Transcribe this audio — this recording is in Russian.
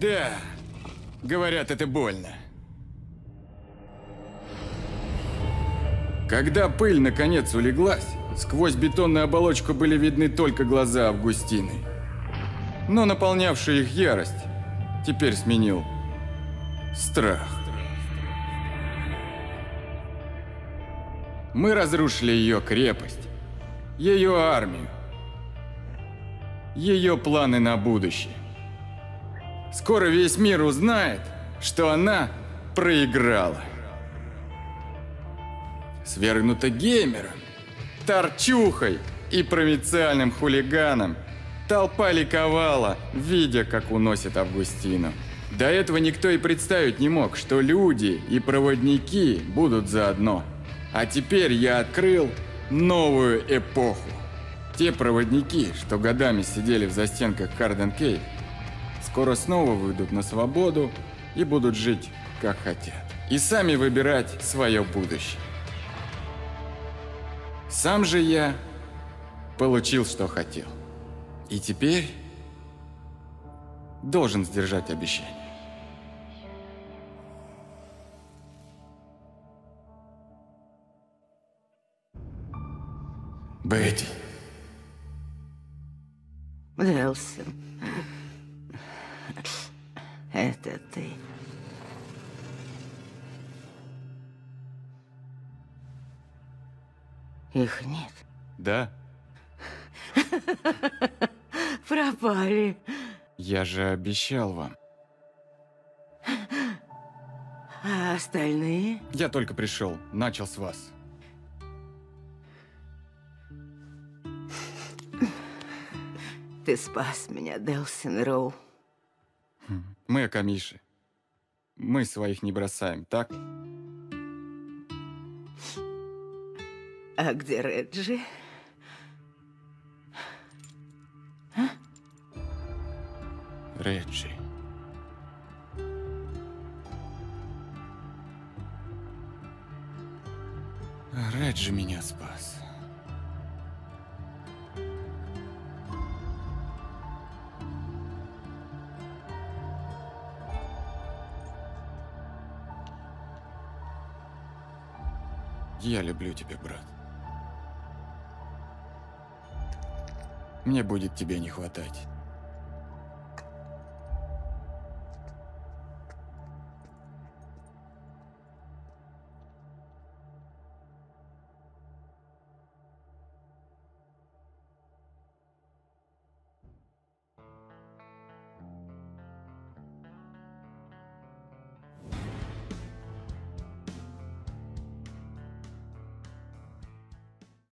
Да, говорят, это больно. Когда пыль наконец улеглась, сквозь бетонную оболочку были видны только глаза Августины. Но наполнявшая их ярость теперь сменил страх. Мы разрушили ее крепость, ее армию, ее планы на будущее. Скоро весь мир узнает, что она проиграла. Свергнута геймером, торчухой и провинциальным хулиганом, толпа ликовала, видя, как уносит Августину. До этого никто и представить не мог, что люди и проводники будут заодно. А теперь я открыл новую эпоху. Те проводники, что годами сидели в застенках Карден Кейв, скоро снова выйдут на свободу и будут жить, как хотят. И сами выбирать свое будущее. Сам же я получил, что хотел. И теперь должен сдержать обещание. Бетти. Делсин, это ты. Их нет. Да? Пропали. Я же обещал вам. А остальные? Я только пришел, начал с вас. Ты спас меня, Делсин Роу. Мы Акамиши. Мы своих не бросаем, так? А где Реджи? Реджи. Реджи меня спас. Я люблю тебя, брат. Мне будет тебя не хватать.